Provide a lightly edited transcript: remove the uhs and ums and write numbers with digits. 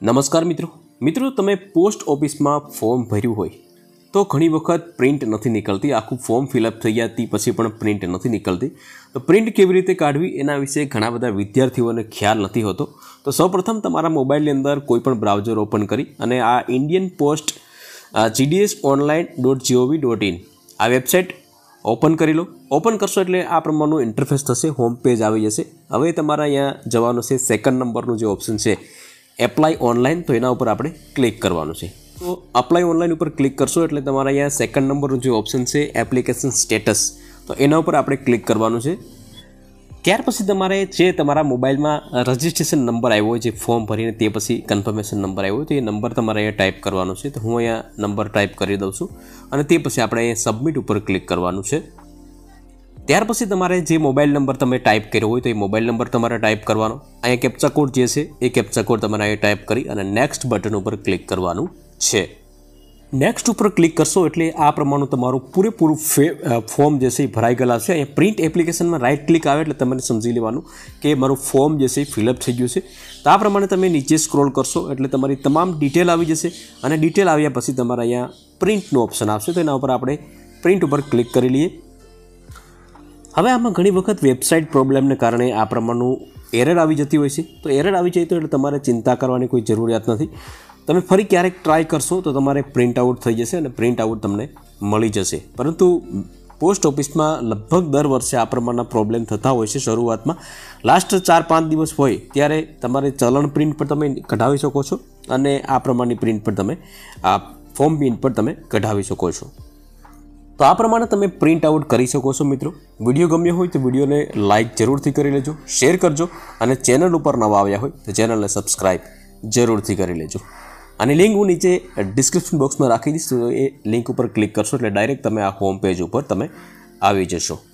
નમસ્કાર મિત્રો તમે પોસ્ટ ઓફિસમાં ફોર્મ ભર્યું હોય તો ઘણી વખત પ્રિન્ટ નથી નીકળતી, આખું ફોર્મ ફિલઅપ થઈ જતી પછી પણ પ્રિન્ટ નથી નીકળતી. તો પ્રિન્ટ કેવી રીતે કાઢવી એના વિશે ઘણા બધા વિદ્યાર્થીઓને ખ્યાલ નથી હોતો. તો સૌપ્રથમ તમારા મોબાઈલની અંદર કોઈ પણ બ્રાઉઝર ઓપન કરી અને આ ઇન્ડિયન પોસ્ટ GDSonline.gov.in આ વેબસાઇટ ઓપન કરી લો. ઓપન કરશો એટલે આ પ્રમાણનું ઇન્ટરફેસ થશે, હોમ પેજ આવી જશે. હવે તમારા અહીંયા જવાનું છે સેકન્ડ નંબરનું જે ઓપ્શન છે એપ્લાય ઓનલાઈન, તો એના ઉપર આપણે ક્લિક કરવાનું છે. તો અપ્લાય ઓનલાઈન ઉપર ક્લિક કરશો એટલે તમારા અહીંયા સેકન્ડ નંબરનું જે ઓપ્શન છે એપ્લિકેશન સ્ટેટસ, તો એના ઉપર આપણે ક્લિક કરવાનું છે. ત્યાર પછી તમારે જે તમારા મોબાઈલમાં રજિસ્ટ્રેશન નંબર આવ્યો હોય, જે ફોર્મ ભરીને તે પછી કન્ફર્મેશન નંબર આવ્યો હોય, તો એ નંબર તમારે અહીંયા ટાઈપ કરવાનો છે. તો હું અહીંયા નંબર ટાઈપ કરી દઉં છું અને તે પછી આપણે અહીંયા સબમિટ ઉપર ક્લિક કરવાનું છે. ત્યાર પછી તમારે જે મોબાઈલ નંબર તમે ટાઈપ કર્યો હોય તો એ મોબાઈલ નંબર તમારે ટાઈપ કરવાનો. અહીંયા કેપ્ચા કોડ જે છે એ કેપ્ચા કોડ તમારે અહીંયા ટાઈપ કરી અને નેક્સ્ટ બટન ઉપર ક્લિક કરવાનું છે. નેક્સ્ટ ઉપર ક્લિક કરશો એટલે આ પ્રમાણનું તમારું પૂરેપૂરું ફોર્મ જે છે એ ભરાઈ ગયેલા છે. અહીંયા પ્રિન્ટ એપ્લિકેશનમાં રાઇટ ક્લિક આવે એટલે તમારે સમજી લેવાનું કે મારું ફોર્મ જે છે એ ફિલઅપ થઈ ગયું છે. તો આ પ્રમાણે તમે નીચે સ્ક્રોલ કરશો એટલે તમારી તમામ ડિટેલ આવી જશે અને ડિટેલ આવ્યા પછી તમારે અહીંયા પ્રિન્ટનું ઓપ્શન આવશે, તો એના ઉપર આપણે પ્રિન્ટ ઉપર ક્લિક કરી લઈએ. હવે આમાં ઘણી વખત વેબસાઇટ પ્રોબ્લેમને કારણે આ પ્રમાણનું એરર આવી જતી હોય છે. તો એરર આવી જાય તો એટલે તમારે ચિંતા કરવાની કોઈ જરૂરિયાત નથી. તમે ફરી ક્યારેક ટ્રાય કરશો તો તમારે પ્રિન્ટ આઉટ થઈ જશે અને પ્રિન્ટ આઉટ તમને મળી જશે. પરંતુ પોસ્ટ ઓફિસમાં લગભગ દર વર્ષે આ પ્રમાણના પ્રોબ્લેમ થતા હોય છે. શરૂઆતમાં લાસ્ટ 4-5 દિવસ હોય ત્યારે તમારે ચલણ પ્રિન્ટ પર તમે કઢાવી શકો છો અને આ પ્રમાણની પ્રિન્ટ પર તમે આ ફોર્મ પ્રિન્ટ પર તમે કઢાવી શકો છો. તો આ પ્રમાણે તમે પ્રિન્ટ આઉટ કરી શકો છો. મિત્રો, વિડીયો ગમ્યો હોય તો વિડીયોને લાઇક જરૂરથી કરી લેજો, શેર કરજો અને ચેનલ ઉપર નવા આવ્યા હોય તો ચેનલને સબસ્ક્રાઈબ જરૂરથી કરી લેજો. અને લિંક હું નીચે ડિસ્ક્રિપ્શન બોક્સમાં રાખી દઈશ, તો એ લિંક ઉપર ક્લિક કરશો એટલે ડાયરેક્ટ તમે આ હોમ પેજ ઉપર તમે આવી જશો.